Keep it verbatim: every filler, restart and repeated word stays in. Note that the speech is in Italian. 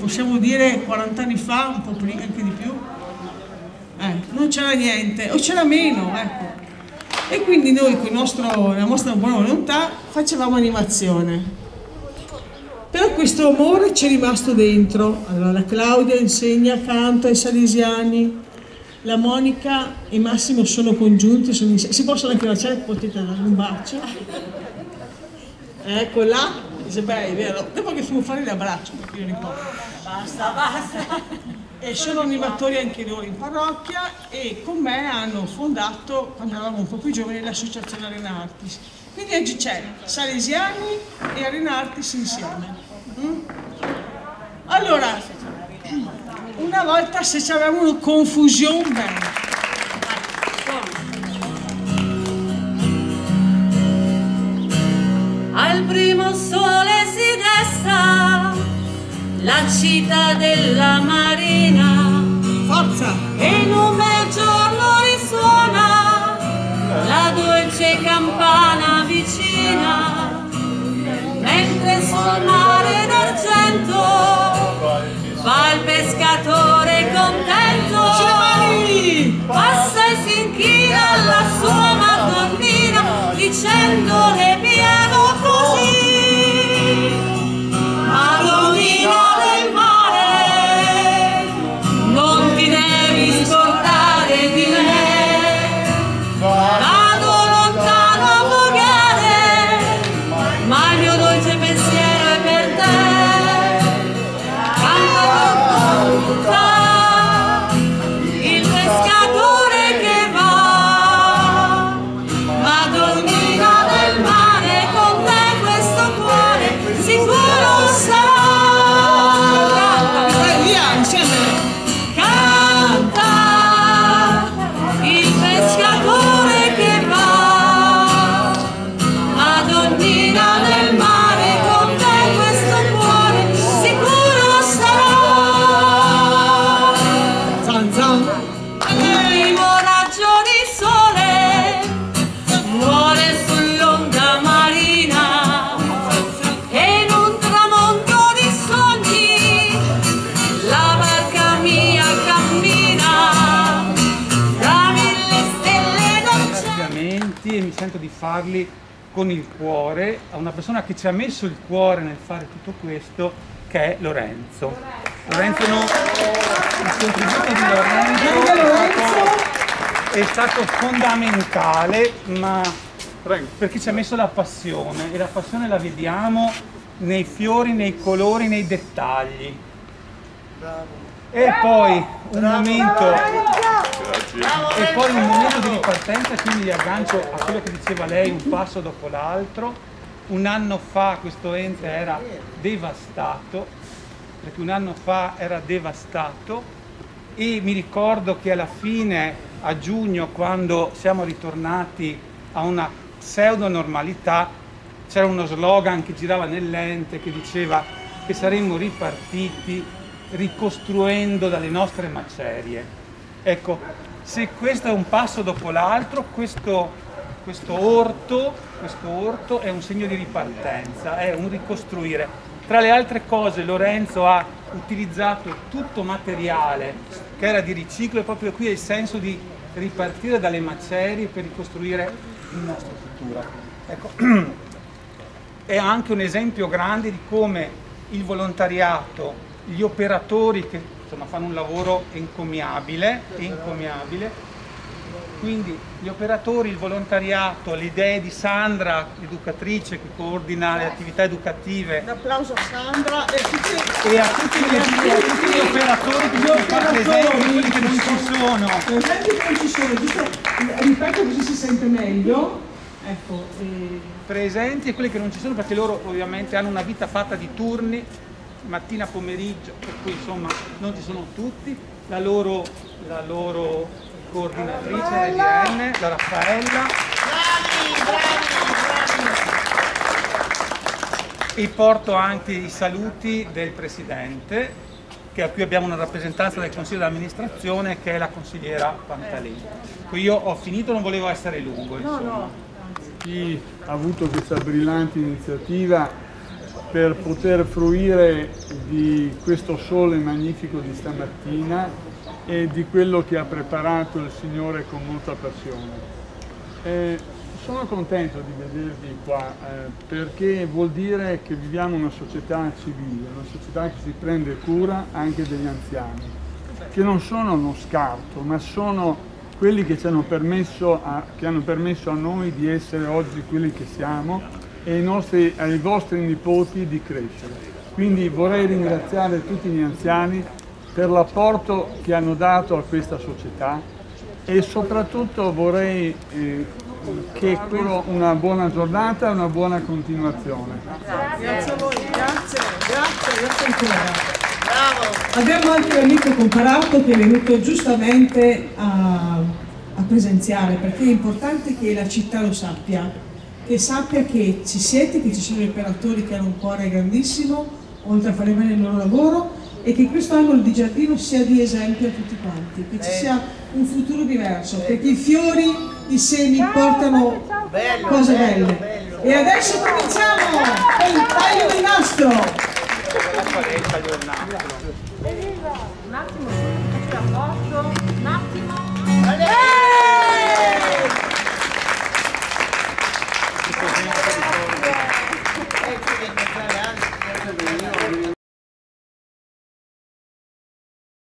Possiamo dire quaranta anni fa, un po' prima, anche di più, eh, non c'era niente, o c'era meno, ecco. E quindi noi con il nostro, la nostra buona volontà facevamo animazione. Però questo amore ci è rimasto dentro. Allora la Claudia insegna canto ai salesiani, la Monica e Massimo sono congiunti, sono insieme. Si possono anche baciare, potete dare un bacio. Ecco là, dice beh è vero, dopo che fumo fare l'abbraccio, perché io ricordo. Basta, basta. E sono animatori anche loro in parrocchia e con me hanno fondato, quando eravamo un po' più giovani, l'associazione Arena Artis. Quindi oggi c'è Salesiani e Arena Artis insieme. Mm? Allora, una volta se c'avevamo confusione, bene. Al primo sole si desta la città della Marina, Forza! e in un bel giorno risuona la dolce campana vicina, mentre sul mare d'argento va il pescatore contento, passa e si inchina alla sua Madonnina dicendole piano così: Madonnina del mare, non ti devi scordare di me, vado lontano a vogare, ma il mio dolce pensiero è per te. Canta tutta il pescatore che va, Madonnina del mare, con te questo cuore sicuro sarà. E via, insieme! Canta il pescatore che va, Madonnina del mare, con te questo cuore sicuro sarà. Zan zan! Il primo raggio di sole muore sull'onda marina, e in un tramonto di sogni la barca mia cammina tra mille stelle d'argento. Ringraziamenti, e mi sento di farli con il cuore a una persona che ci ha messo il cuore nel fare tutto questo, che è Lorenzo. Lorenzo, no, il contributo di Lorenzo è stato, è stato fondamentale, ma perché ci ha messo la passione, e la passione la vediamo nei fiori, nei colori, nei dettagli. E poi un momento e poi un momento di ripartenza, quindi mi aggancio a quello che diceva lei, un passo dopo l'altro. Un anno fa questo ente era devastato, perché un anno fa era devastato, e mi ricordo che alla fine, a giugno, quando siamo ritornati a una pseudo normalità, c'era uno slogan che girava nell'ente che diceva che saremmo ripartiti ricostruendo dalle nostre macerie. Ecco, se questo è un passo dopo l'altro, questo, questo orto, questo orto è un segno di ripartenza, è un ricostruire. Tra le altre cose Lorenzo ha utilizzato tutto materiale che era di riciclo, e proprio qui è il senso di ripartire dalle macerie per ricostruire il nostro futuro. Ecco, è anche un esempio grande di come il volontariato, gli operatori che insomma fanno un lavoro encomiabile, encomiabile. Quindi gli operatori, il volontariato, le idee di Sandra, educatrice che coordina le attività educative. Un applauso a Sandra e a tutti, e a tutti gli, a tutti gli operatori che sono qua presenti, quelli che non ci sono. presenti che non ci sono, giusto? Ripeto così si sente meglio. Ecco, e... presenti e quelli che non ci sono, perché loro ovviamente hanno una vita fatta di turni, mattina, pomeriggio, per cui insomma non ci sono tutti. La loro, la loro coordinatrice dell'I N, la Raffaella. Bravi, bravi, bravi. E porto anche i saluti del Presidente, che qui abbiamo una rappresentanza del Consiglio di amministrazione, che è la consigliera Pantalini. Qui io ho finito, non volevo essere lungo. No, insomma. no. Chi ha avuto questa brillante iniziativa per poter fruire di questo sole magnifico di stamattina e di quello che ha preparato il Signore con molta passione. Eh, sono contento di vedervi qua eh, perché vuol dire che viviamo una società civile, una società che si prende cura anche degli anziani, che non sono uno scarto, ma sono quelli che ci hanno permesso a, che hanno permesso a noi di essere oggi quelli che siamo e ai, nostri, ai vostri nipoti di crescere. Quindi vorrei ringraziare tutti gli anziani per l'apporto che hanno dato a questa società e soprattutto vorrei eh, che una buona giornata e una buona continuazione. Grazie a voi, grazie, grazie, grazie ancora. Bravo. Abbiamo anche un amico comparato che è venuto giustamente a, a presenziare, perché è importante che la città lo sappia, che sappia che ci siete, che ci sono operatori che hanno un cuore grandissimo, oltre a fare bene il loro lavoro, e che questo angolo di giardino sia di esempio a tutti quanti, che ci sia un futuro diverso, perché i fiori, i semi portano cose belle. E adesso cominciamo con il taglio del nastro. Un attimo, faccio a posto.